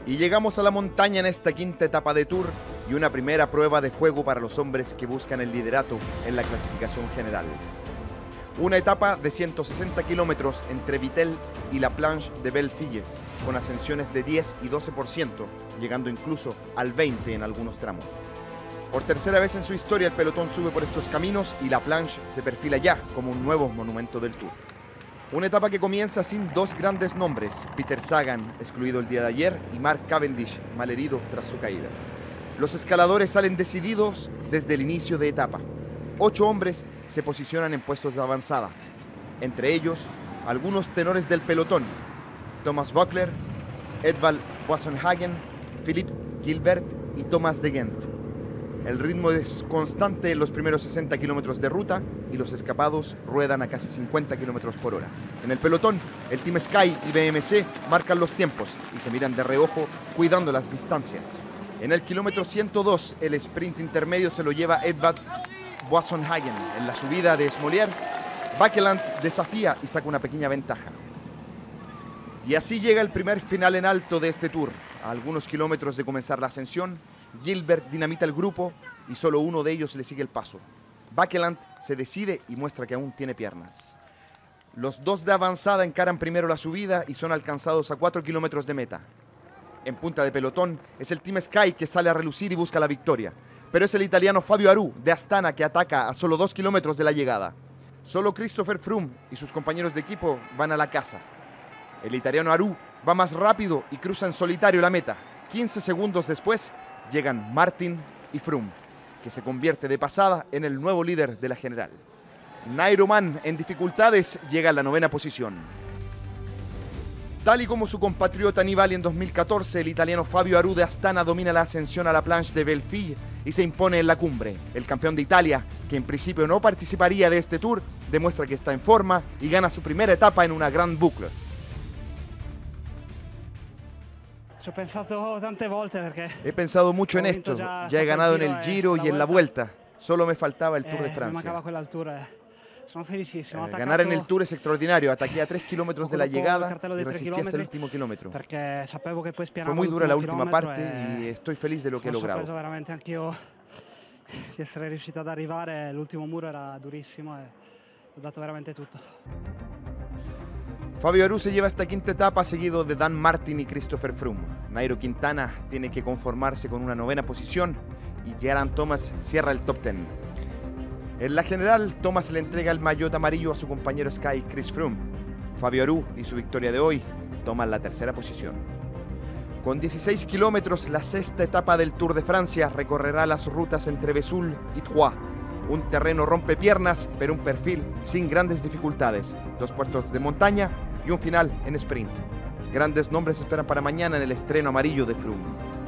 Y llegamos a la montaña en esta quinta etapa de Tour y una primera prueba de fuego para los hombres que buscan el liderato en la clasificación general. Una etapa de 160 kilómetros entre Vittel y la Planche de Bellefille, con ascensiones de 10 y 12%, llegando incluso al 20% en algunos tramos. Por tercera vez en su historia el pelotón sube por estos caminos y la Planche se perfila ya como un nuevo monumento del Tour. Una etapa que comienza sin dos grandes nombres, Peter Sagan, excluido el día de ayer, y Mark Cavendish, malherido tras su caída. Los escaladores salen decididos desde el inicio de etapa. 8 hombres se posicionan en puestos de avanzada, entre ellos algunos tenores del pelotón: Thomas Voeckler, Edvald Boasson-Hagen, Philippe Gilbert y Thomas de Gendt. El ritmo es constante en los primeros 60 kilómetros de ruta y los escapados ruedan a casi 50 kilómetros por hora. En el pelotón, el Team Sky y BMC marcan los tiempos y se miran de reojo cuidando las distancias. En el kilómetro 102, el sprint intermedio se lo lleva Edvald Boasson-Hagen. En la subida de Smolier, Bakeland desafía y saca una pequeña ventaja. Y así llega el primer final en alto de este Tour. A algunos kilómetros de comenzar la ascensión, Gilbert dinamita el grupo y solo uno de ellos le sigue el paso. Bakeland se decide y muestra que aún tiene piernas. Los dos de avanzada encaran primero la subida y son alcanzados a 4 kilómetros de meta. En punta de pelotón es el Team Sky que sale a relucir y busca la victoria, pero es el italiano Fabio Aru de Astana que ataca a solo 2 kilómetros de la llegada. Solo Christopher Froome y sus compañeros de equipo van a la casa. El italiano Aru va más rápido y cruza en solitario la meta. 15 segundos después llegan Martin y Froome, que se convierte de pasada en el nuevo líder de la general. Nairo Man, en dificultades, llega a la 9ª posición. Tal y como su compatriota Nibali en 2014, el italiano Fabio Aru de Astana domina la ascensión a la Planche de Bellefille y se impone en la cumbre. El campeón de Italia, que en principio no participaría de este Tour, demuestra que está en forma y gana su primera etapa en una Grand Boucle. He pensado mucho en esto. Ya he ganado en el Giro y en la Vuelta. Solo me faltaba el Tour de Francia. Ganar en el Tour es extraordinario. Ataqué a 3 kilómetros de la llegada y resistí hasta el último kilómetro. Fue muy dura la última parte y estoy feliz de lo que he logrado. Fabio Aru se lleva esta quinta etapa seguido de Dan Martin y Christopher Froome. Nairo Quintana tiene que conformarse con una 9ª posición y Geraint Thomas cierra el top 10. En la general, Thomas le entrega el maillot amarillo a su compañero Sky, Chris Froome. Fabio Aru y su victoria de hoy toman la 3ª posición. Con 16 kilómetros, la 6ª etapa del Tour de Francia recorrerá las rutas entre Vesoul y Troyes. Un terreno rompepiernas, pero un perfil sin grandes dificultades. 2 puertos de montaña y un final en sprint. Grandes nombres esperan para mañana en el estreno amarillo de Froome.